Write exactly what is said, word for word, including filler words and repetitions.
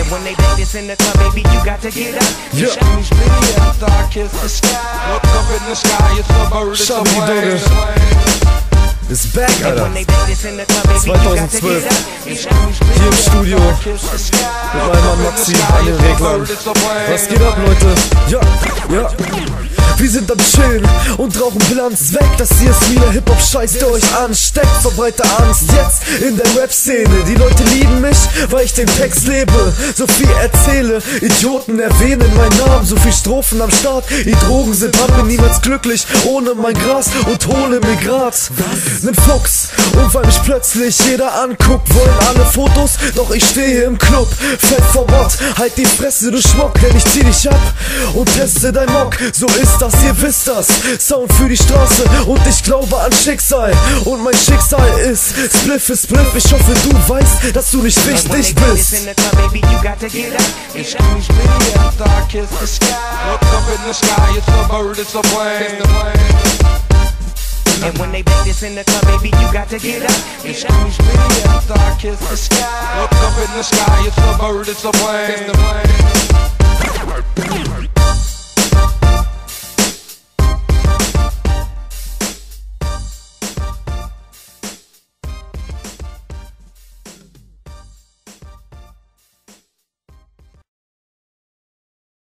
And when they play this in the club, baby, you got to get up. Ja. Schabi-Dogge ist back, Alter. zweitausendzwölf. Hier im Studio mit meinem Mann Maxi an den Reglern. Was geht ab, Leute? Ja, ja. Wir sind am Chillen und rauchen Bilanz weg. Das hier ist wieder Hip-Hop-Scheiß, der euch ansteckt. Verbreite Angst jetzt in der Rap-Szene. Die Leute lieben mich, weil ich den Text lebe. So viel erzähle, Idioten erwähnen meinen Namen. So viel Strophen am Start, die Drogen sind hart. Bin niemals glücklich ohne mein Gras und hole mir grad nen Fuchs. Und weil mich plötzlich jeder anguckt, wollen alle Fotos, doch ich stehe im Club. Fett vom Ort, halt die Fresse, du Schmuck, denn ich zieh dich ab und teste dein Mock. So ist das, ihr wisst das. Sound für die Straße und ich glaube an Schicksal. Und mein Schicksal ist Spliff ist Spliff. Ich hoffe, du weißt, dass du nicht wichtig bist. And when they play this in the club, baby, you got to get up. It's always really after I kiss the sky. Look up in the sky, it's a bird, it's a plane.